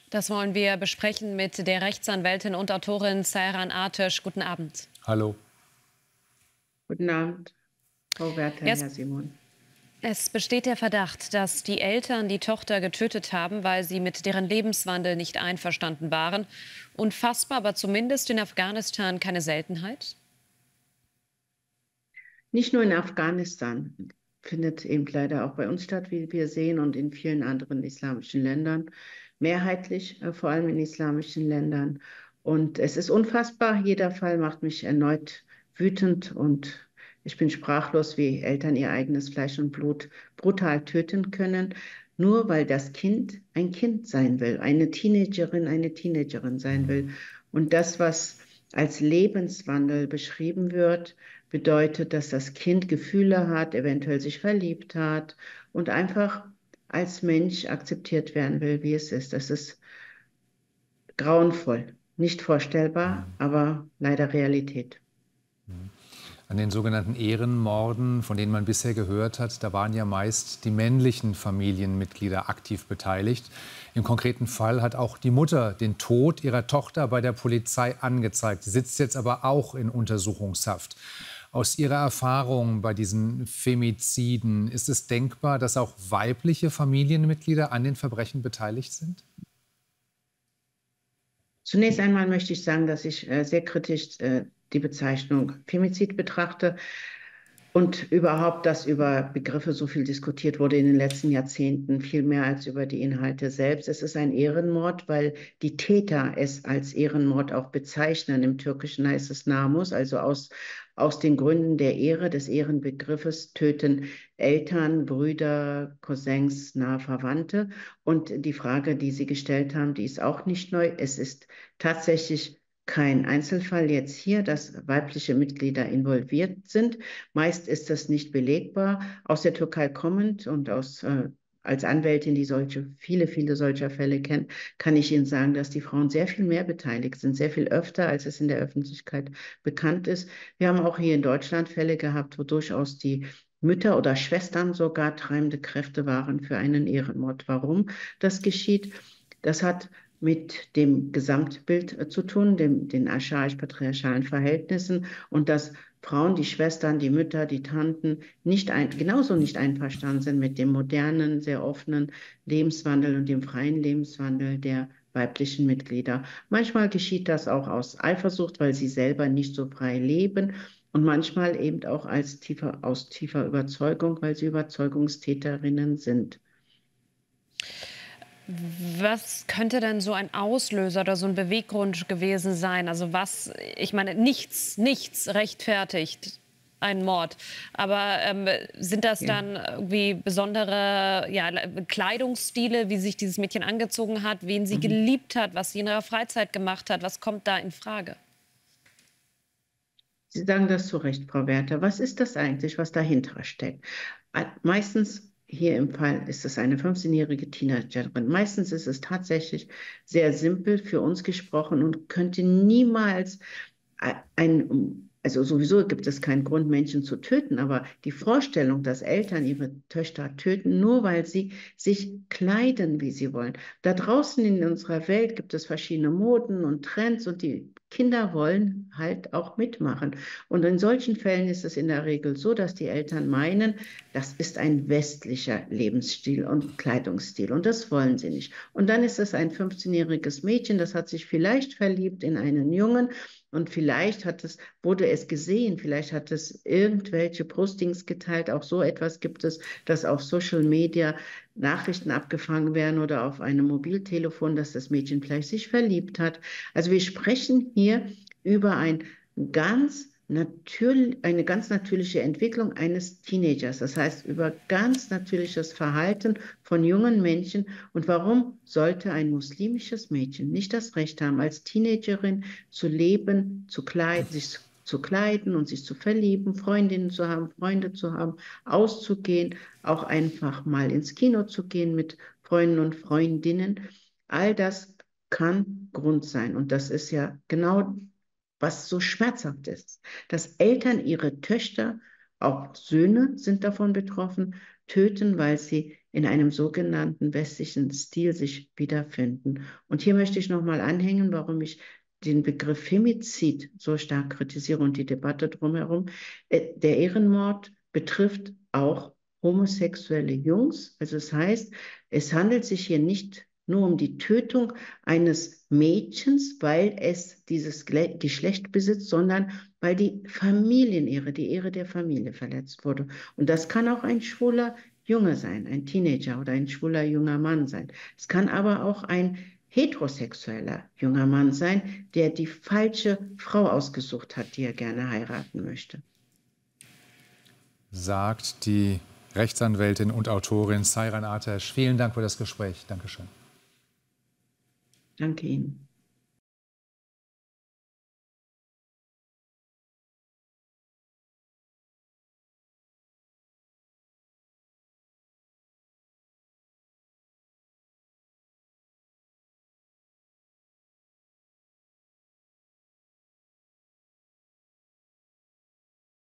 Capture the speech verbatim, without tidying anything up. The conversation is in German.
Das wollen wir besprechen mit der Rechtsanwältin und Autorin Seyran Ateş. Guten Abend. Hallo. Guten Abend, Frau Werther, Yes. Herr Simon. Es besteht der Verdacht, dass die Eltern die Tochter getötet haben, weil sie mit deren Lebenswandel nicht einverstanden waren. Unfassbar, aber zumindest in Afghanistan keine Seltenheit? Nicht nur in Afghanistan, findet eben leider auch bei uns statt, wie wir sehen, und in vielen anderen islamischen Ländern. Mehrheitlich, äh, vor allem in islamischen Ländern. Und es ist unfassbar. Jeder Fall macht mich erneut wütend und ich bin sprachlos, wie Eltern ihr eigenes Fleisch und Blut brutal töten können, nur weil das Kind ein Kind sein will, eine Teenagerin, eine Teenagerin sein will. Und das, was als Lebenswandel beschrieben wird, bedeutet, dass das Kind Gefühle hat, eventuell sich verliebt hat und einfach als Mensch akzeptiert werden will, wie es ist. Das ist grauenvoll, nicht vorstellbar, aber leider Realität. An den sogenannten Ehrenmorden, von denen man bisher gehört hat, da waren ja meist die männlichen Familienmitglieder aktiv beteiligt. Im konkreten Fall hat auch die Mutter den Tod ihrer Tochter bei der Polizei angezeigt. Sie sitzt jetzt aber auch in Untersuchungshaft. Aus Ihrer Erfahrung bei diesen Femiziden, ist es denkbar, dass auch weibliche Familienmitglieder an den Verbrechen beteiligt sind? Zunächst einmal möchte ich sagen, dass ich äh, sehr kritisch äh, die Bezeichnung Femizid betrachte und überhaupt, dass über Begriffe so viel diskutiert wurde in den letzten Jahrzehnten, viel mehr als über die Inhalte selbst. Es ist ein Ehrenmord, weil die Täter es als Ehrenmord auch bezeichnen. Im Türkischen heißt es Namus, also aus, aus den Gründen der Ehre, des Ehrenbegriffes töten Eltern, Brüder, Cousins, nahe Verwandte. Und die Frage, die Sie gestellt haben, die ist auch nicht neu. Es ist tatsächlich kein Einzelfall jetzt hier, dass weibliche Mitglieder involviert sind. Meist ist das nicht belegbar. Aus der Türkei kommend und aus, äh, als Anwältin, die solche, viele, viele solcher Fälle kennt, kann ich Ihnen sagen, dass die Frauen sehr viel mehr beteiligt sind, sehr viel öfter, als es in der Öffentlichkeit bekannt ist. Wir haben auch hier in Deutschland Fälle gehabt, wo durchaus die Mütter oder Schwestern sogar treibende Kräfte waren für einen Ehrenmord. Warum das geschieht, das hat mit dem Gesamtbild zu tun, dem, den archaisch-patriarchalen Verhältnissen und dass Frauen, die Schwestern, die Mütter, die Tanten nicht ein, genauso nicht einverstanden sind mit dem modernen, sehr offenen Lebenswandel und dem freien Lebenswandel der weiblichen Mitglieder. Manchmal geschieht das auch aus Eifersucht, weil sie selber nicht so frei leben und manchmal eben auch als tiefer, aus tiefer Überzeugung, weil sie Überzeugungstäterinnen sind. Was könnte denn so ein Auslöser oder so ein Beweggrund gewesen sein? Also was, ich meine, nichts, nichts rechtfertigt einen Mord. Aber ähm, sind das Ja. dann irgendwie besondere ja, Kleidungsstile, wie sich dieses Mädchen angezogen hat, wen sie Mhm. geliebt hat, was sie in ihrer Freizeit gemacht hat? Was kommt da in Frage? Sie sagen das zu Recht, Frau Werther. Was ist das eigentlich, was dahinter steckt? Meistens hier im Fall ist es eine fünfzehnjährige Teenagerin. Meistens ist es tatsächlich sehr simpel für uns gesprochen und könnte niemals ein, also sowieso gibt es keinen Grund, Menschen zu töten, aber die Vorstellung, dass Eltern ihre Töchter töten, nur weil sie sich kleiden, wie sie wollen. Da draußen in unserer Welt gibt es verschiedene Moden und Trends und die Kinder wollen halt auch mitmachen. Und in solchen Fällen ist es in der Regel so, dass die Eltern meinen, das ist ein westlicher Lebensstil und Kleidungsstil und das wollen sie nicht. Und dann ist es ein fünfzehnjähriges Mädchen, das hat sich vielleicht verliebt in einen Jungen und vielleicht hat es, wurde es gesehen, vielleicht hat es irgendwelche Postings geteilt. Auch so etwas gibt es, dass auf Social Media Nachrichten abgefangen werden oder auf einem Mobiltelefon, dass das Mädchen vielleicht sich verliebt hat. Also wir sprechen hier über ein ganz natürlich, eine ganz natürliche Entwicklung eines Teenagers. Das heißt, über ganz natürliches Verhalten von jungen Menschen. Und warum sollte ein muslimisches Mädchen nicht das Recht haben, als Teenagerin zu leben, zu kleiden, sich zu kleiden und sich zu verlieben, Freundinnen zu haben, Freunde zu haben, auszugehen, auch einfach mal ins Kino zu gehen mit Freunden und Freundinnen. All das kann Grund sein. Und das ist ja genau, was so schmerzhaft ist, dass Eltern ihre Töchter, auch Söhne sind davon betroffen, töten, weil sie in einem sogenannten westlichen Stil sich wiederfinden. Und hier möchte ich nochmal anhängen, warum ich den Begriff Femizid so stark kritisiere und die Debatte drumherum. Der Ehrenmord betrifft auch homosexuelle Jungs. Also das heißt, es handelt sich hier nicht nur um die Tötung eines Mädchens, weil es dieses Geschlecht besitzt, sondern weil die Familienehre, die Ehre der Familie verletzt wurde. Und das kann auch ein schwuler Junge sein, ein Teenager oder ein schwuler junger Mann sein. Es kann aber auch ein heterosexueller junger Mann sein, der die falsche Frau ausgesucht hat, die er gerne heiraten möchte. Sagt die Rechtsanwältin und Autorin Seyran Ateş. Vielen Dank für das Gespräch. Dankeschön. Danke Ihnen.